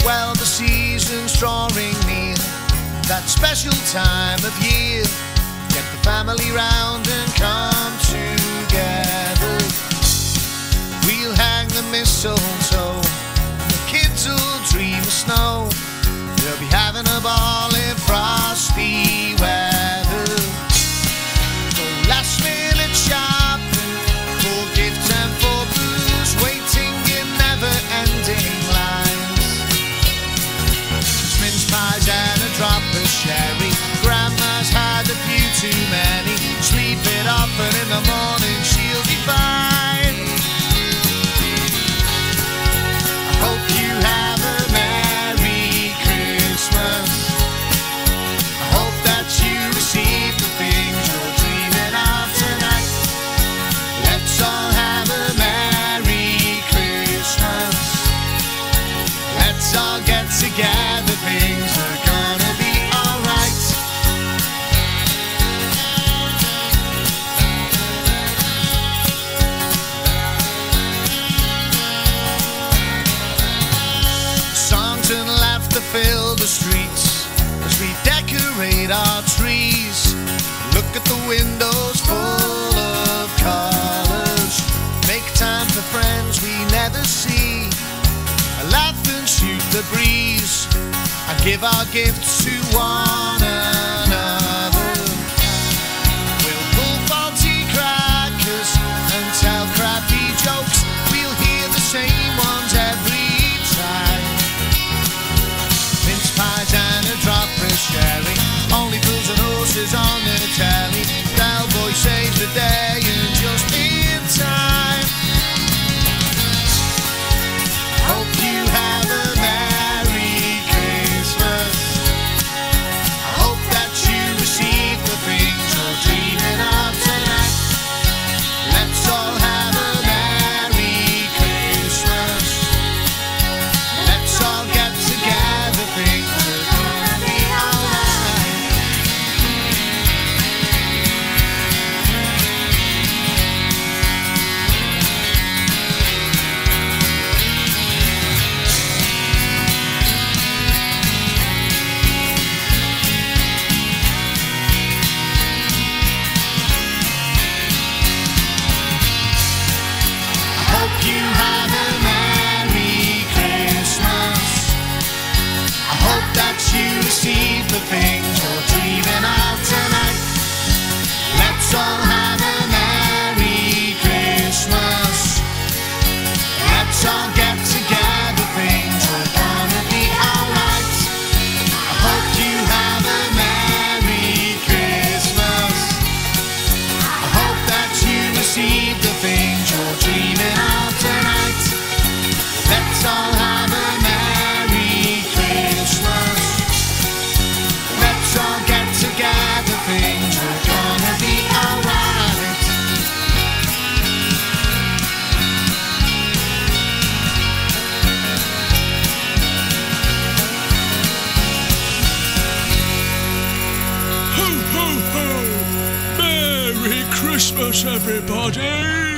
Well, the season's drawing near, that special time of year. Get the family round and come together. We'll hang the mistletoe, the kids will dream of snow. They'll be having a ball in frosty weather. So last minute shopping for gifts and for booze, waiting in never-ending lines. Mince pies and a drop of sherry, Grandma's had a few too many. Sleep it off and in the morning she'll be fine. I hope you have a Merry Christmas. I hope that you receive the things you're dreaming of tonight. Let's all have a Merry Christmas. Let's all get together, things are gonna be alright. Songs and laughter fill the streets as we decorate our trees. Look at the windows full of colours. Make time for friends we never see. Laugh and shoot the breeze and give our gifts to one another. We'll pull faulty crackers and tell crappy jokes. We'll hear the same ones every time. Mince pies and a drop of sherry, only fools and horses on the telly. Bellboy saves the day and just in time. Hope you have a Merry Christmas. I hope that you receive the things you're dreaming of tonight. Let's all have a Merry Christmas. Let's all get together, things are gonna be alright. Hope you have a Merry Christmas. I hope that you receive the things you're dreaming of tonight. Let's all have a Merry Christmas. Let's all get together, things are gonna be alright. I hope you have a Merry Christmas. I hope that you receive the things you're dreaming of tonight. Let's all have a Merry Christmas. Let's all get together, things are gonna be alright. Ho, ho, ho! Merry Christmas, everybody!